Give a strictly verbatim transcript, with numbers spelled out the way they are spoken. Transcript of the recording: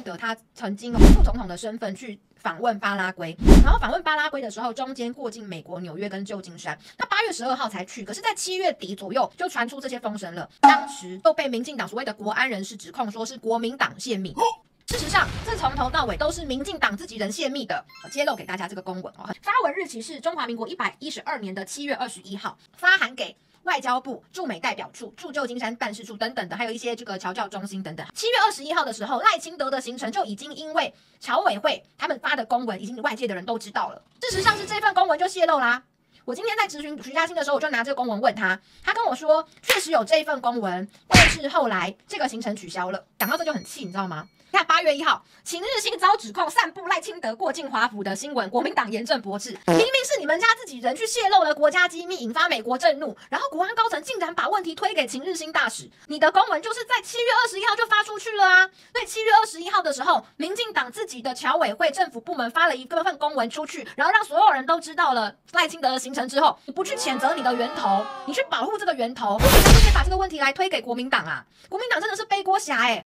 得他曾经以副总统的身份去访问巴拉圭，然后访问巴拉圭的时候，中间过境美国纽约跟旧金山。他八月十二号才去，可是，在七月底左右就传出这些风声了。当时又被民进党所谓的国安人士指控说是国民党泄密。事实上，这从头到尾都是民进党自己人泄密的。揭露给大家这个公文哦，发文日期是中华民国一百一十二年的七月二十一号，发函给外交部驻美代表处、驻旧金山办事处等等的，还有一些这个侨教中心等等。七月二十一号的时候，赖清德的行程就已经因为侨委会他们发的公文，已经外界的人都知道了。事实上是这份公文就泄露啦。我今天在质询徐嘉欣的时候，我就拿这个公文问他，他跟我说确实有这份公文，但是后来这个行程取消了。讲到这就很气，你知道吗？看八月一号，秦日兴遭指控散布赖清德过境华府的新闻，国民党严正驳斥。明明是你们家自己人去泄露了国家机密，引发美国震怒，然后国安高层竟然把问题推给秦日兴大使。你的公文就是在七月二十一号就发出去了啊！所以七月二十一号的时候，民进党自己的侨委会政府部门发了一份公文出去，然后让所有人都知道了赖清德的行程之后，你不去谴责你的源头，你去保护这个源头，为什么就可以把这个问题来推给国民党啊？国民党真的是背锅侠哎、欸！